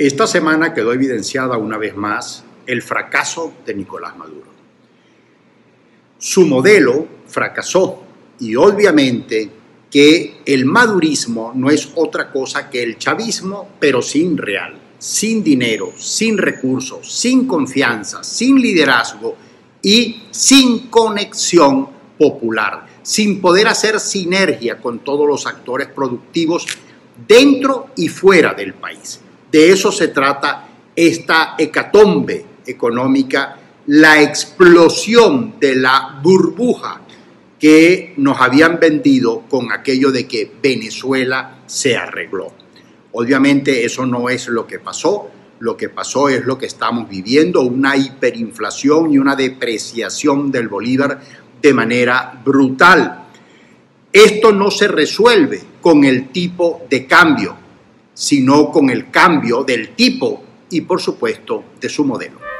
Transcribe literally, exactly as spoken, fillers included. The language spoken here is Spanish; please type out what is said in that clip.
Esta semana quedó evidenciada una vez más el fracaso de Nicolás Maduro. Su modelo fracasó y obviamente que el madurismo no es otra cosa que el chavismo, pero sin real, sin dinero, sin recursos, sin confianza, sin liderazgo y sin conexión popular, sin poder hacer sinergia con todos los actores productivos dentro y fuera del país. De eso se trata esta hecatombe económica, la explosión de la burbuja que nos habían vendido con aquello de que Venezuela se arregló. Obviamente eso no es lo que pasó, lo que pasó es lo que estamos viviendo, una hiperinflación y una depreciación del bolívar de manera brutal. Esto no se resuelve con el tipo de cambio, sino con el cambio del tipo y, por supuesto, de su modelo.